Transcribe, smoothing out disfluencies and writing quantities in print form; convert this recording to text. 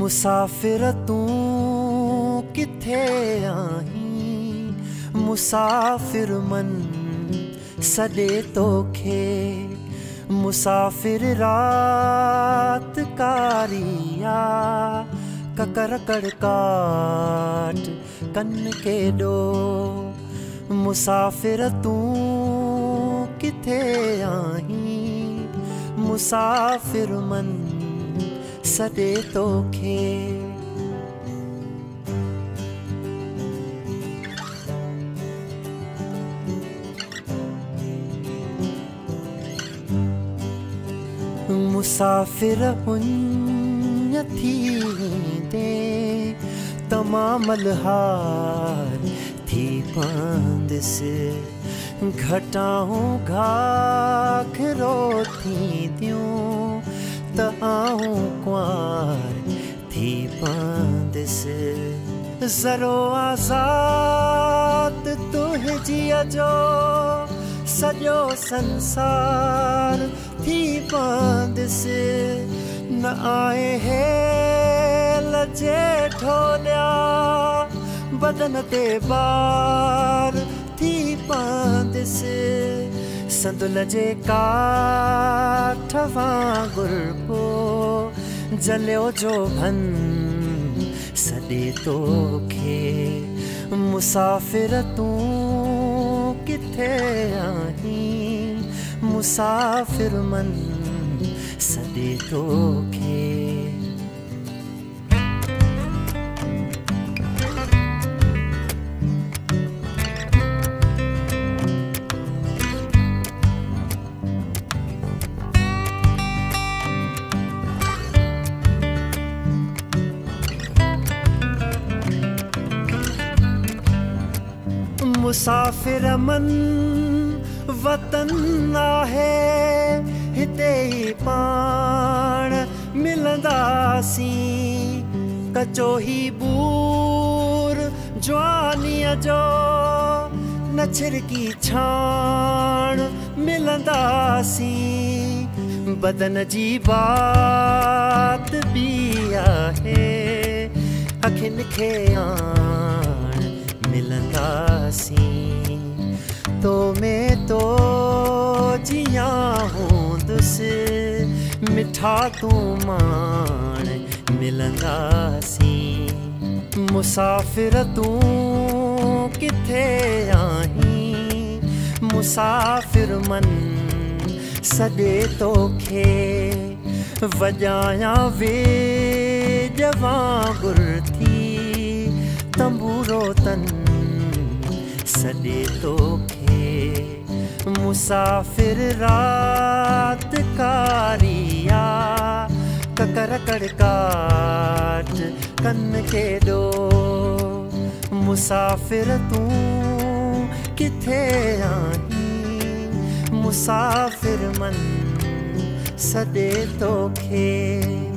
मुसाफिर तू किथे आहीं, मुसाफिर मन सॾे तोखे। मुसाफिर रात कारिया ककर कड़काट कन के डो। मुसाफिर तू किथे आहीं, मुसाफिर मन सॾे तोखे। मुसाफिर हुन थींदे तमामल हार थी पंदिस। घटाऊं घाघरो थींदियूं त आऊं कुंवार थी पंदिस। ज़रो आज़ाद तुंहिंजी जो सॼो संसार थी पंदिस। न आहे हेल जे ढोलिया बदन ते बार थी पंदिस। संदुल जे काठ वांगुर पोइ जलियो जो भन सॾे तोखे। मुसाफिर तूं किथे आहीं, मुसाफिर मन सॾे तोखे। मुसाफिर मन वतन आहे, हिते ई पाण मिलंदासीं। कचो ही बूर जवानीअ जो न छिरकी छाण मिलंदासीं। बदन जी बात बि आहे, अखियुनि खे आण मिलंदासीं। तो में तो जिया हूंदुसि, मिठा तूं माण मिलंदासीं। मुसाफिर तूं किथे आहीं, मुसाफिर मन सॾे तोखे। वॼायां वेज वांगुर थी तंबूरो तन सॾे तोखे। मुसाफिर रात कारिया ककर कड़काट कन के डो। मुसाफिर तूं किथे आहीं, मुसाफिर मन सॾे तोखे।